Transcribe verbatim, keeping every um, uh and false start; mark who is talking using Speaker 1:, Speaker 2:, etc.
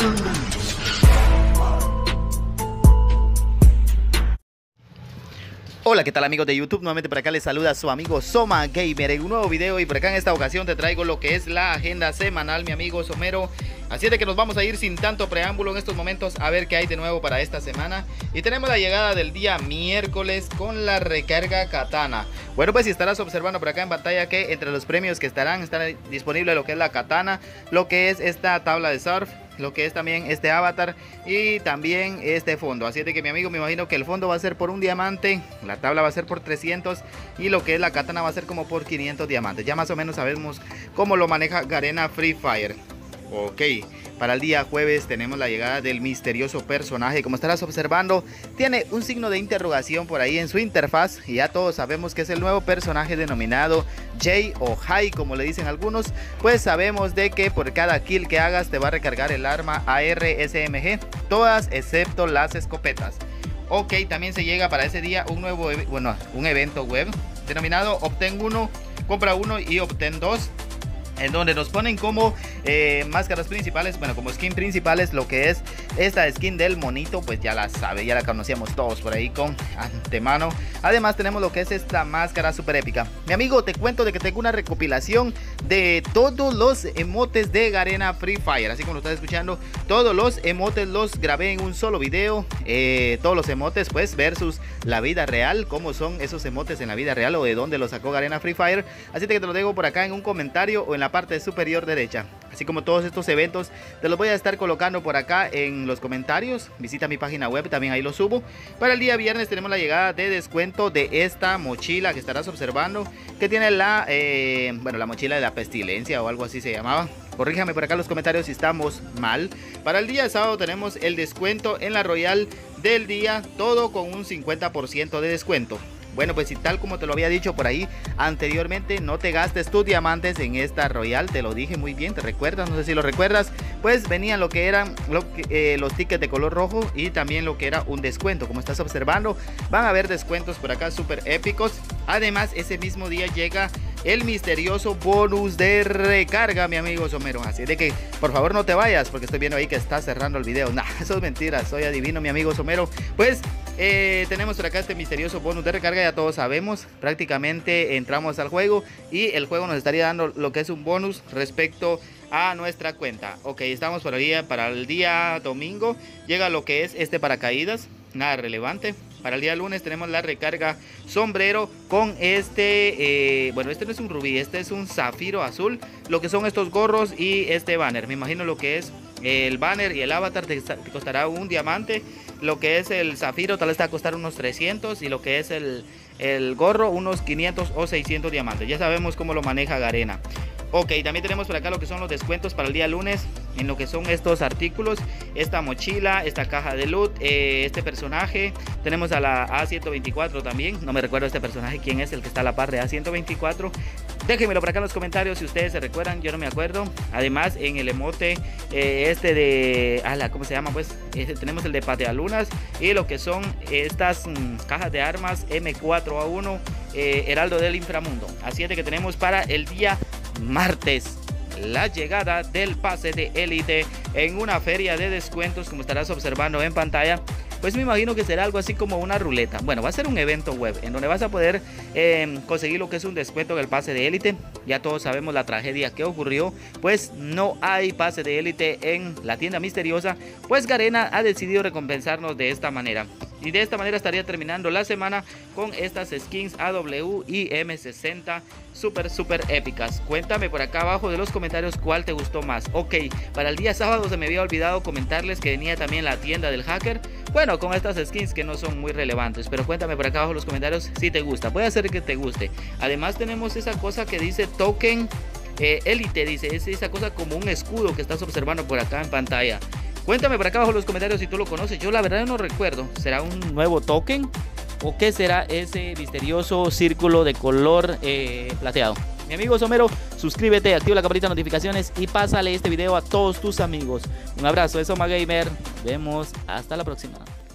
Speaker 1: Hola, ¿qué tal amigos de YouTube? Nuevamente por acá les saluda su amigo Soma Gamer en un nuevo video, y por acá en esta ocasión te traigo lo que es la agenda semanal, mi amigo Somero. Así es de que nos vamos a ir sin tanto preámbulo en estos momentos a ver qué hay de nuevo para esta semana. Y tenemos la llegada del día miércoles con la recarga Katana. Bueno, pues si estarás observando por acá en pantalla que entre los premios que estarán, estará disponible lo que es la Katana, lo que es esta tabla de surf, lo que es también este avatar y también este fondo. Así es de que mi amigo, me imagino que el fondo va a ser por un diamante, la tabla va a ser por trescientos y lo que es la katana va a ser como por quinientos diamantes. Ya más o menos sabemos cómo lo maneja Garena Free Fire. Ok, para el día jueves tenemos la llegada del misterioso personaje. Como estarás observando, tiene un signo de interrogación por ahí en su interfaz, y ya todos sabemos que es el nuevo personaje denominado Jay o Jay, como le dicen algunos. Pues sabemos de que por cada kill que hagas te va a recargar el arma A R S M G, todas excepto las escopetas. Ok, también se llega para ese día un nuevo, bueno, un evento web denominado Obtén uno, compra uno y obtén dos, en donde nos ponen como eh, máscaras principales, bueno, como skin principales, lo que es esta skin del monito, pues ya la sabe, ya la conocíamos todos por ahí con antemano. Además tenemos lo que es esta máscara super épica. Mi amigo, te cuento de que tengo una recopilación de todos los emotes de Garena Free Fire, así como lo estás escuchando, todos los emotes los grabé en un solo video, eh, todos los emotes pues versus la vida real, cómo son esos emotes en la vida real o de dónde los sacó Garena Free Fire. Así que te lo dejo por acá en un comentario o en la parte superior derecha, así como todos estos eventos te los voy a estar colocando por acá en los comentarios. Visita mi página web, también ahí lo subo. Para el día viernes tenemos la llegada de descuento de esta mochila que estarás observando, que tiene la eh, bueno, la mochila de la pestilencia o algo así se llamaba. Corríjame por acá en los comentarios si estamos mal. Para el día sábado tenemos el descuento en la Royal del día, todo con un cincuenta por ciento de descuento. Bueno, pues si tal como te lo había dicho por ahí anteriormente, no te gastes tus diamantes en esta Royal, te lo dije muy bien, ¿te recuerdas? No sé si lo recuerdas. Pues venían lo que eran lo que, eh, los tickets de color rojo y también lo que era un descuento. Como estás observando, van a haber descuentos por acá súper épicos. Además, ese mismo día llega el misterioso bonus de recarga, mi amigo Somero. Así de que por favor no te vayas, porque estoy viendo ahí que está cerrando el video. Nah, eso es mentira, soy adivino, mi amigo Somero. Pues eh, tenemos por acá este misterioso bonus de recarga, ya todos sabemos. Prácticamente entramos al juego y el juego nos estaría dando lo que es un bonus respecto a nuestra cuenta. Ok, estamos por ahí para el día domingo. Llega lo que es este paracaídas, nada relevante. Para el día lunes tenemos la recarga sombrero con este, eh, bueno, este no es un rubí, este es un zafiro azul. Lo que son estos gorros y este banner. Me imagino lo que es el banner y el avatar te, te costará un diamante. Lo que es el zafiro tal vez te va a costar unos trescientos. Y lo que es el, el gorro unos quinientos o seiscientos diamantes. Ya sabemos cómo lo maneja Garena. Ok, también tenemos por acá lo que son los descuentos para el día lunes en lo que son estos artículos, esta mochila, esta caja de loot, eh, este personaje. Tenemos a la A ciento veinticuatro también, no me recuerdo este personaje quién es el que está a la par de A ciento veinticuatro. Déjenmelo por acá en los comentarios si ustedes se recuerdan, yo no me acuerdo. Además en el emote eh, este de, ala, ¿cómo se llama? Pues este, tenemos el de patealunas y lo que son estas mmm, cajas de armas M cuatro A uno eh, Heraldo del Inframundo. Así es de que tenemos para el día martes la llegada del pase de élite en una feria de descuentos, como estarás observando en pantalla. Pues me imagino que será algo así como una ruleta. Bueno, va a ser un evento web en donde vas a poder eh, conseguir lo que es un descuento del pase de élite. Ya todos sabemos la tragedia que ocurrió, pues no hay pase de élite en la tienda misteriosa. Pues Garena ha decidido recompensarnos de esta manera. Y de esta manera estaría terminando la semana con estas skins A W y M sesenta súper súper épicas. Cuéntame por acá abajo de los comentarios cuál te gustó más. Ok, para el día sábado se me había olvidado comentarles que venía también la tienda del hacker. Bueno, con estas skins que no son muy relevantes, pero cuéntame por acá abajo en los comentarios si te gusta. Puede ser que te guste. Además tenemos esa cosa que dice token eh, élite, dice, es esa cosa como un escudo que estás observando por acá en pantalla. Cuéntame por acá abajo en los comentarios si tú lo conoces. Yo la verdad no recuerdo. ¿Será un nuevo token? ¿O qué será ese misterioso círculo de color eh, plateado? Mi amigo Somero, suscríbete, activa la campanita de notificaciones y pásale este video a todos tus amigos. Un abrazo de Soma Gamer. Nos vemos. Hasta la próxima.